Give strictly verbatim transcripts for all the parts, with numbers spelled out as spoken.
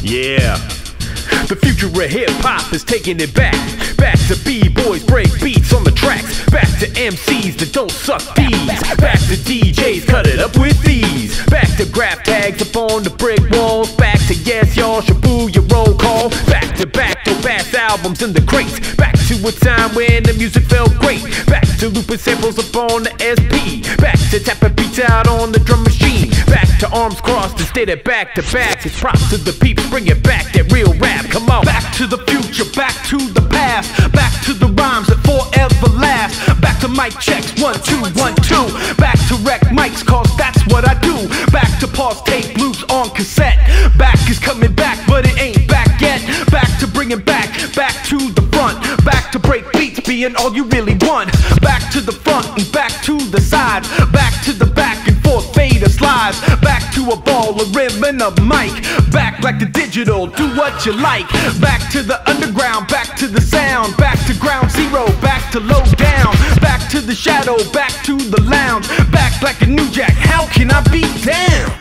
Yeah. The future of hip-hop is taking it back. Back to B-boys, break beats on the tracks. Back to M Cs that don't suck D's. Back to D Js, cut it up with these. Back to graph tags up on the brick walls. Back to yes y'all, Shaboo, your roll call. Back to back to bass albums in the crates. Back to a time when the music felt great. Back to looping samples up on the S P. Back to tapping beats out on the drum machine. Back to arms crossed instead of back to back. It's props to the peeps, bring it back, that real rap, come on. Back to the future, back to the past. Back to the rhymes that forever last. Back to mic checks, one, two, one, two. Back to wreck mics, cause that's what I do. Back to pause tape, loops on cassette. Back is coming back, but it ain't back yet. Back to bringing back, back to the front. Back to break beats being all you really want. Back to the front and back to the side. Back to the back and forth fader slides. Back to a ball, a rim and a mic. Back like the digital, do what you like. Back to the underground, back to the sound. Back to ground zero, back to low down. Back to the shadow, back to the lounge. Back like a new jack, how can I be down?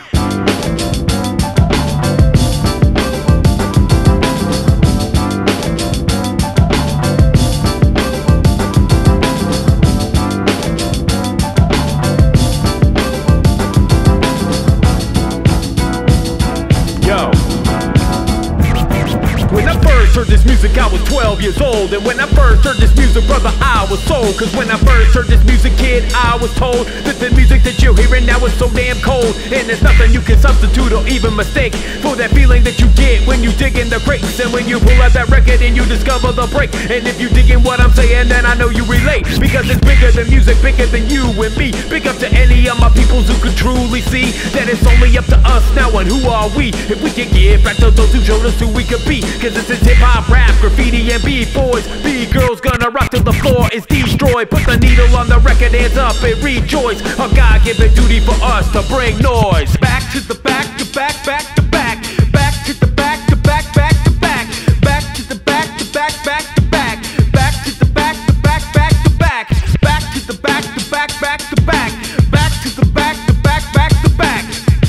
When I first heard this music, I was twelve years old. And when I first heard this music, brother, I was sold. Cause when I first heard this music, kid, I was told that the music that you're hearing now is so damn cold. And there's nothing you can substitute or even mistake for that feeling that you get when you dig in the crates. And when you pull out that record and you discover the break. And if you dig in what I'm saying, then I know you relate. Because it's bigger than music, bigger than you and me. Big up to any of my peoples who could truly see that it's only up to us now. And who are we? If we can get back to those who showed us who we could be. Cause this is hip-hop, rap, graffiti, and B-boys. B-girls gonna rock till the floor is destroyed. Put the needle on the record, hands up and rejoice. A God-given duty for us to bring noise. Back to the back, to back, back to back. Back to the back, to back, back to back. Back to the back, to back, back to back. Back to the back, to back, back to back. Back to the back, to back, back to back. Back to the back, to back, back to back.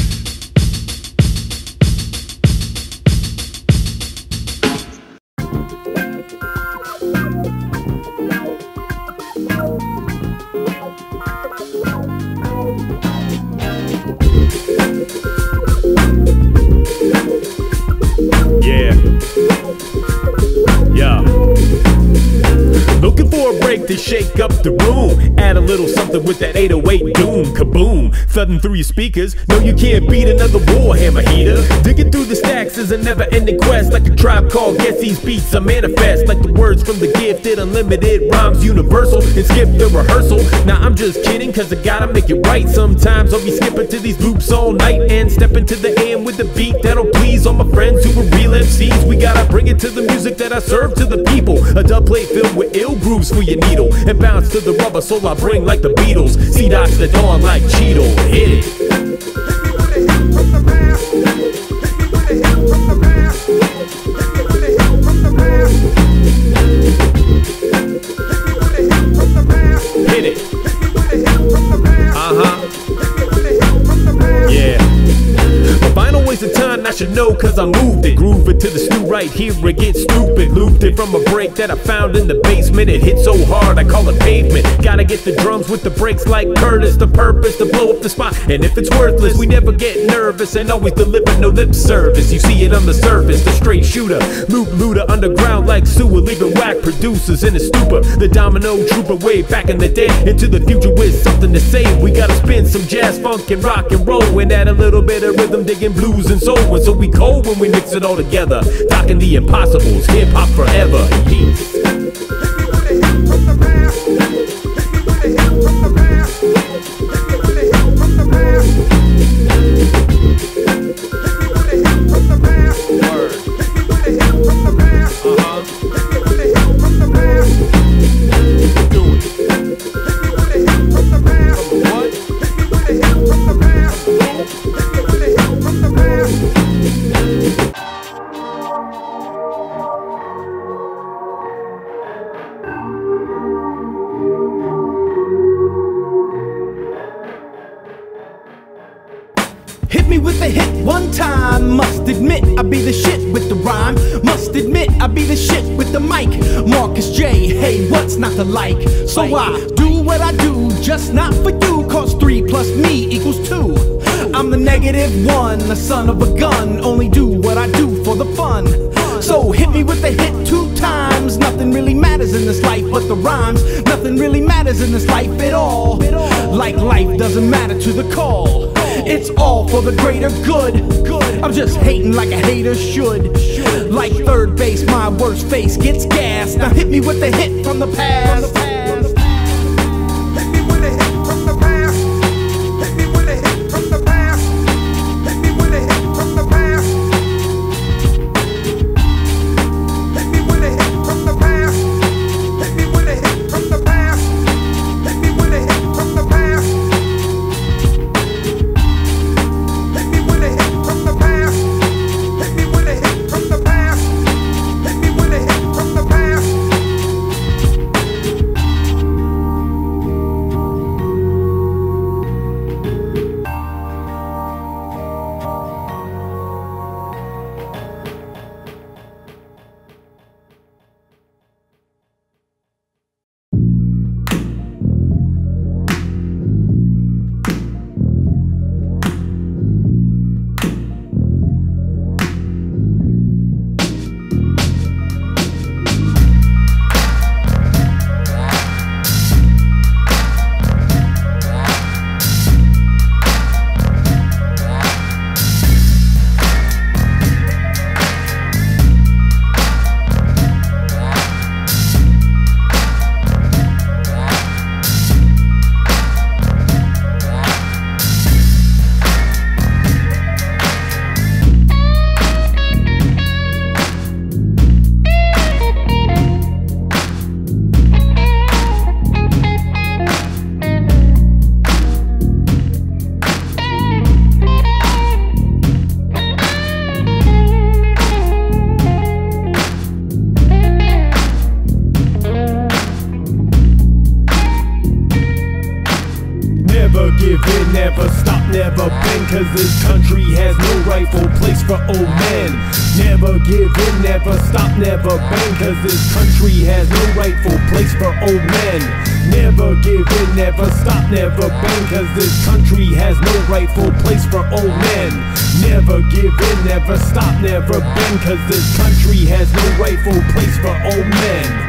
Yeah. Yeah. Looking for a break to shake up the room. Add a little something with that eight oh eight doom. Kaboom. Thudding through your speakers. No, you can't beat another Warhammer heater. Digging through the stacks is a never-ending quest. Like a tribe called Guess These Beats I manifest. Like the words from the gifted, unlimited rhymes universal. And skip the rehearsal. Now I'm just kidding, cause I gotta make it right. Sometimes I'll be skipping to these loops all night. And stepping to the end with the beat that'll please all my friends who are real M Cs. We gotta bring it to the music that I serve to the people. A dub plate filled with ill grooves for your needle. And bounce to the rubber soul I bring like the Beatles. See docs that dawn like Cheeto. Hit it. Hit me with a hit from the past. Hit me with a hit from the past. Hit me with a hit from the past. Hit me with a hit from the past. Hit it. Hit me with a hit from the past. Uh-huh. Hit me with a hit from the past. Yeah. My vinyl waste of time, I should know cause I moved it. Groove it to the stew right here, it gets stupid. Looped it from a break that I found in the basement. It hit so hard, I call it pavement. Gotta get the drums with the breaks like Curtis. The purpose to blow up the spot. And if it's worthless, we never get nervous. And always deliver no lip service. You see it on the surface, the straight shooter. Loop looter underground like sewer. Leaving whack producers in a stupor. The domino trooper way back in the day. Into the future with something to say. We gotta spin some jazz, funk, and rock and roll. And add a little bit of rhythm, digging blues and soul. And so we cold when we mix it all together. Talking the impossibles, hip hop forever. Yes. Hit me with a hit from the past. Hit me with a hit from the past. Hit me with a hit from the past. Hit me with a hit from the past. Word. Hit me with a hit from the past. Uh-huh. Hit me with a hit from the past. Do it. Hit me with a hit from the past. What? Hit me with a hit from the past. Hit me with a hit from the past. Hit me me with a hit one time. Must admit, I be the shit with the rhyme. Must admit, I be the shit with the mic. Marcus J, hey, what's not to like? So I do what I do, just not for you. Cause three plus me equals two. I'm the negative one, the son of a gun. Only do what I do for the fun. So hit me with a hit two times. Nothing really matters in this life but the rhymes. Nothing really matters in this life at all. Like life doesn't matter to the call. It's all for the greater good. I'm just hating like a hater should. Like third base, my worst face gets gas. Now hit me with a hit from the past. Never stop, never bend, cause this country has no rightful place for old men. Never give in, never stop, never bend, cause this country has no rightful place for old men. Never give in, never stop, never bend, cause this country has no rightful place for old men. Never give in, never stop, never bend, cause this country has no rightful place for old men.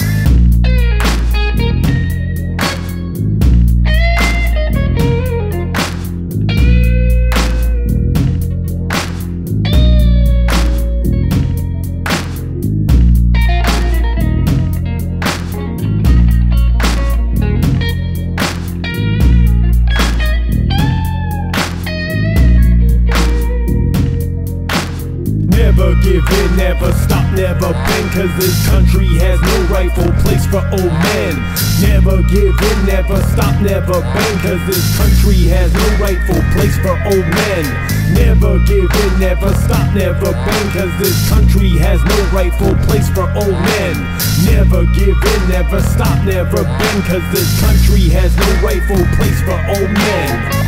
Never give in, never stop, never bend, cause this country has no rightful place for old men. Never give in, never stop, never bend, cause this country has no rightful place for old men. Never give in, never stop, never bend, cause this country has no rightful place for old men. Never give in, never stop, never bend, cause this country has no rightful place for old men.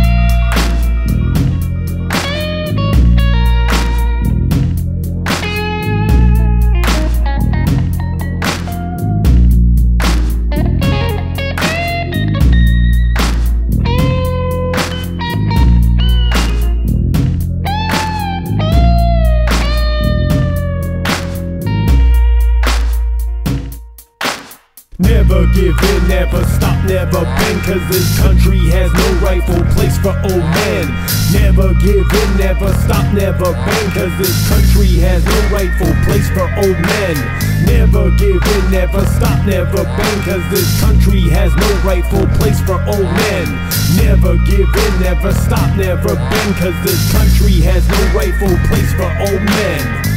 Never give in, never stop, never bend, cause this country has no rightful place for old men. Never give in, never stop, never bend, cause this country has no rightful place for old men. Never give in, never stop, never bend, cause this country has no rightful place for old men. Never give in, never stop, never bend, cause this country has no rightful place for old men.